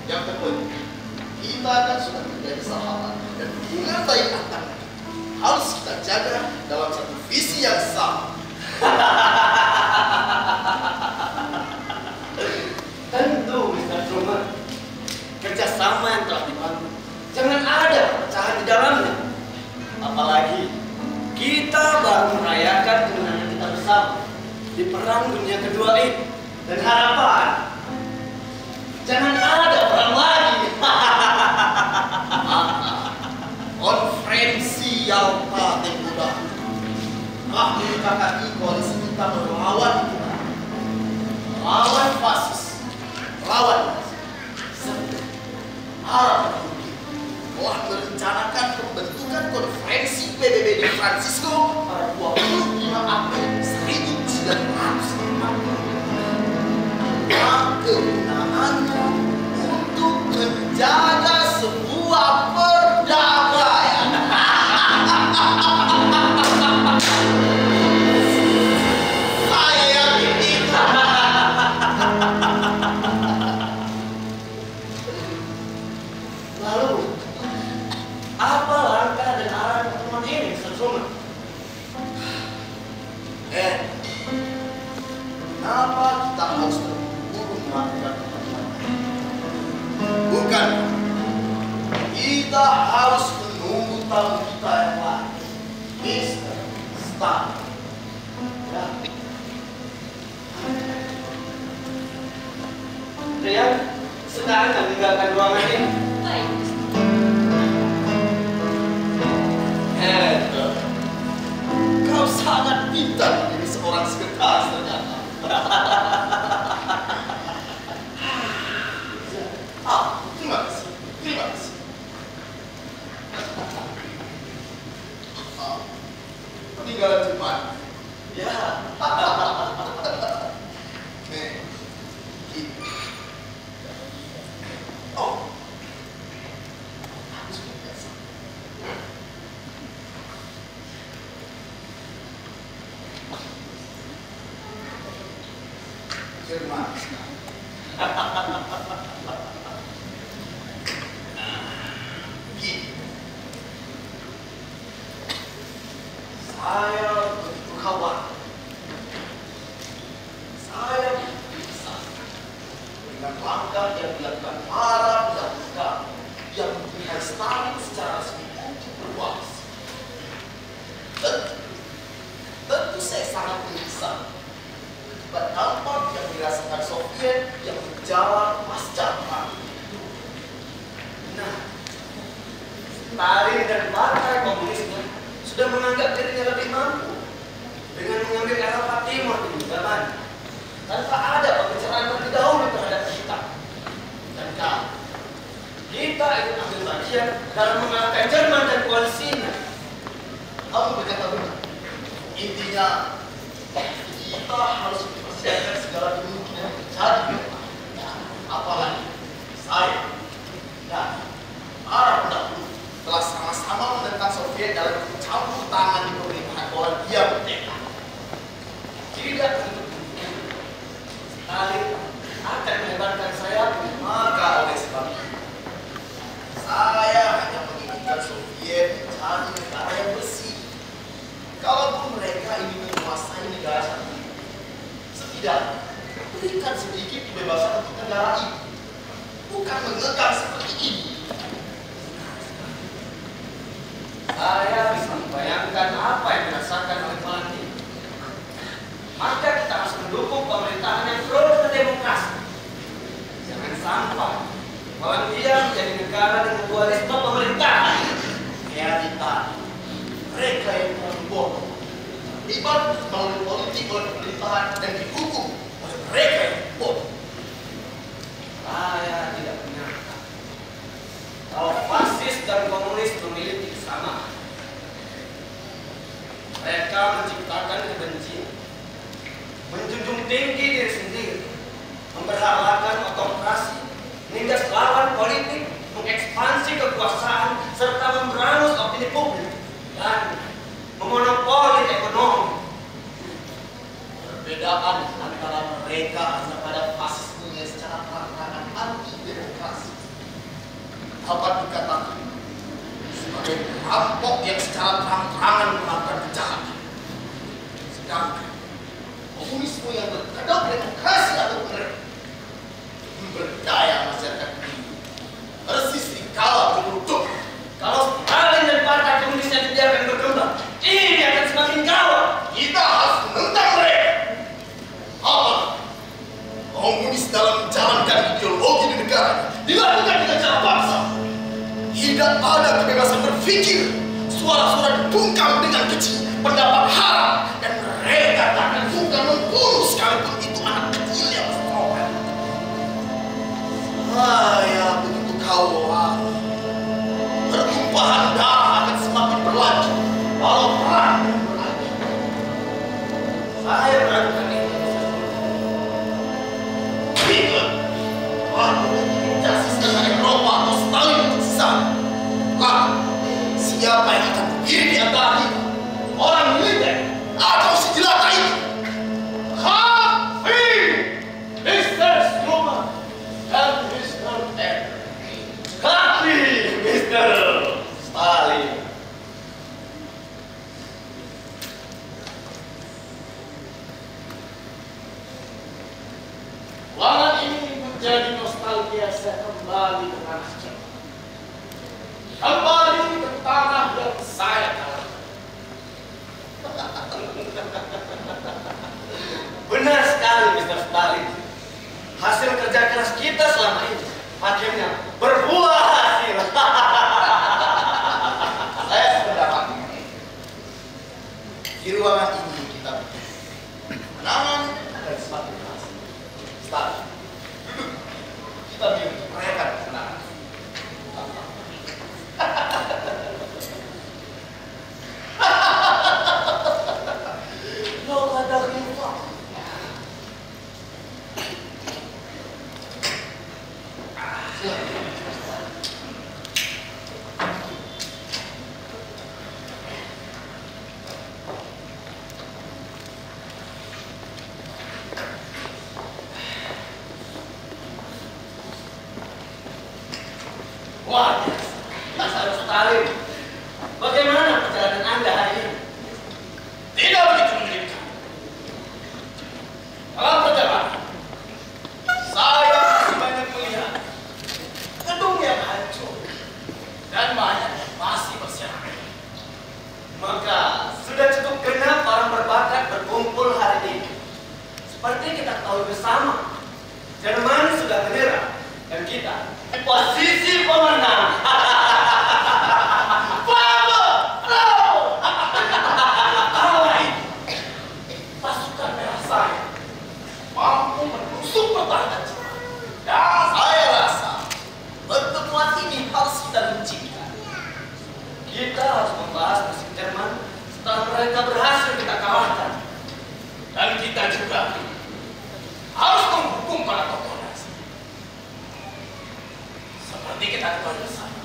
Yang terpenting, kita kan sudah menjadi sahabat dan hubungan baik akan harus kita jaga dalam satu visi yang sama. Tentu, Mr. Truman. Kerjasama yang telah dibangun, jangan ada perpecahan di dalamnya. Apalagi kita baru merayakan kemenangan kita bersama di Perang Dunia Kedua ini. Dan harapan, jangan ada perang lagi. Konferensi Yalta Tempuda telah menyepakati koalisi kita melawan kita, melawan fasis, melawan Nazi. Arab telah merencanakan pembentukan konferensi PBB di Francisco pada 25 April 1945. Kegunaannya untuk menjaga sebuah perdamaian. Saya yakin itu. Lalu, apa langkah dan arah pertemuan ini, Mr. Truman? Kenapa kita harus terburu-buru melakukan pertemuan? Bukan. Kita harus menunggu tamu kita yang lain, Mr. Stark. Ya. Rian, sekarang meninggalkan ruangan ini. Baik. Kau sangat pintar menjadi seorang sekretaris ternyata. Terima kasih. Terima kasih. Peninggalan Jerman. Ya. Nih. Gitu. Oh. Aku sudah biasa. Jerman. Gitu. Saya begitu khawatir. Saya bisa dengan langkah yang dilakukan para pihak yang mempunyai Stalin secara resmi untuk berkuasa. Tentu saya sangat menyesal akibat dampak yang dirasakan Soviet yang berjalan pasca perang. Nah, Stalin dan Partai Komunisnya sudah menganggap dirinya lebih mampu dengan mengambil Eropa Timur di genggaman tanpa ada pembicaraan terlebih dahulu terhadap kita. Dan kita ikut ambil bagian dalam mengalahkan Jerman dan koalisinya. Kamu berkata benar. Intinya, kita harus mempersiapkan segala kemungkinan yang terjadi. Apalagi saya dan para pendahulu telah sama-sama menentang Soviet dalam campur tangan di pemerintahan Polandia merdeka. Tidak untuk demikian, Stalin akan melebarkan sayap, maka oleh sebab itu saya hanya menginginkan Soviet menjadi negara yang bersih. Kalaupun mereka ingin menguasai negara satu ini, setidaknya berikan sedikit kebebasan untuk negara ini, bukan mengekang seperti ini. Saya bisa membayangkan apa yang dirasakan oleh Polandia. Maka kita harus mendukung pemerintahan yang pro dan demokrasi. Jangan sampai Polandia menjadi negara dengan dualisme pemerintahan. Realita, mereka yang terlalu bodoh, terlibat melalui politik oleh pemerintahan dan dihukum oleh mereka yang bodoh. Saya tidak menyangka kalau fasis dan komunis memiliki kesamaan. Mereka menciptakan kebencian, menjunjung tinggi diri sendiri, memperhalakan otorasi, menindas lawan politik, mengekspansi kekuasaan, serta memberangus opini publik, dan memonopoli ekonomi. Perbedaan antara mereka hanya pada fasismenya secara perantaraan anti demokrasi. dapat dikatakan sebagai perampok yang secara terang-terangan melakukan kejahatan. Sedangkan komunisme yang berkedok demokrasi atau memberdaya masyarakat ini persis dikala berbentuk. Kalau Stalin dan partai komunisnya dibiarkan berkembang, ini akan semakin gawat. Kita harus menentang mereka. Apa? Komunis dalam menjalankan ideologi di negara dilakukan dengan cara paksa. Tidak ada kebebasan berpikir. Suara-suara dibungkam dengan keji, pendapat haram, dan mereka tak akan sungkan membunuh sekalipun itu anak kecil yang strokan. Saya begitu khawatir. Pertumpahan darah akan semakin berlanjut walau perang berlanjut. Saya meragukan itu. Hitler telah menjasiskan Eropa atau Stalin untuk sisanya. Lalu, siapa yang akan berdiri di antara kita? Orang militer atau si jelata itu? Hafi, Mr. Truman dan Mr. Henry. Hafi, Mr. Stalin. Ruangan ini menjadi nostalgia saya kembali ke tanah Jerman. Kembali ke tanah yang saya kalahkan. Benar sekali, Mr. Stalin. Hasil kerja keras kita selama ini akhirnya berbuah hasil. Saya sudah dapat di ruangan ini kita menangan dan semakin keras. Stalin, duduk. Kita merayakan kemenangan. Lo ada rival. Wah, Mr. Stalin, bagaimana perjalanan Anda hari ini? Tidak begitu menyedihkan. Dalam perjalanan, saya masih banyak melihat gedung yang hancur dan banyak yang masih berserakan. Maka sudah cukup genap orang berbakat berkumpul hari ini. Seperti kita tahu bersama, Jerman sudah menyerah dan kita di posisi pemenang. Pasukan merah saya mampu menusuk pertahanan Jepang. Dan saya rasa pertemuan ini harus kita hentikan. Kita harus membahas musim Jerman setelah mereka berhasil kita kalahkan. Dan kita juga harus menghukum para tokoh Nazi. Seperti kita ketahui bersama.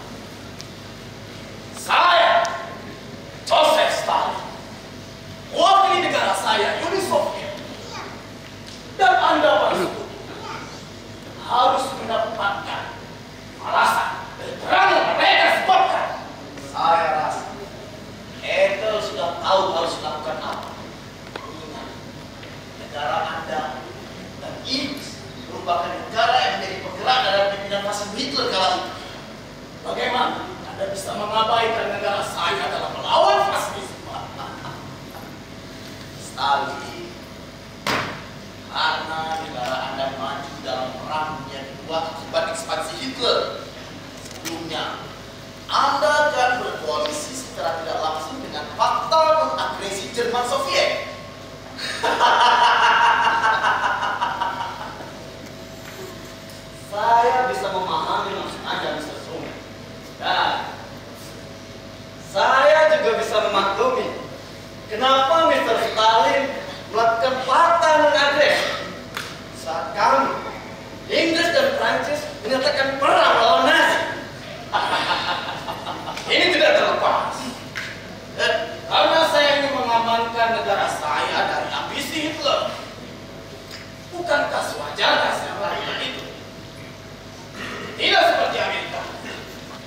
Saya, Joseph Stalin, mewakili negara saya, Uni Soviet. Dan Anda para sekutu harus mendapatkan balasan dari perang yang mereka sebabkan. Saya rasa Ethel sudah tahu harus melakukan apa. Ingat, negara Anda dan Inggris merupakan negara yang menjadi penggerak dalam pimpinan fascis Hitler kala itu. Bagaimana Anda bisa mengabaikan negara saya dalam melawan fascisme? Stalin, karena negara Anda maju dalam perang dunia kedua akibat ekspansi Hitler. Sebelumnya, Anda akan berkoalisi secara tidak langsung dengan fakta non-agresi Jerman Soviet. Saya bisa memahami maksud Anda, Mr. Truman. Dan saya juga bisa memaklumi kenapa Mr. Stalin melakukan fakta non-agresi saat kami, Inggris dan Prancis, menyatakan perang lawan Nazi. Ini tidak terlepas. Karena saya ingin mengamankan negara saya dari ambisi Hitler. Bukankah sewajarnya saya melakukan itu? Tidak seperti Amerika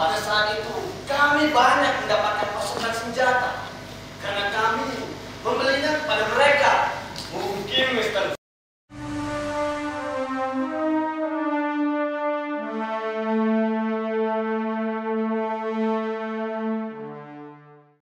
pada saat itu kami banyak mendapatkan pasokan senjata karena kami membelinya kepada mereka. Mungkin Mr.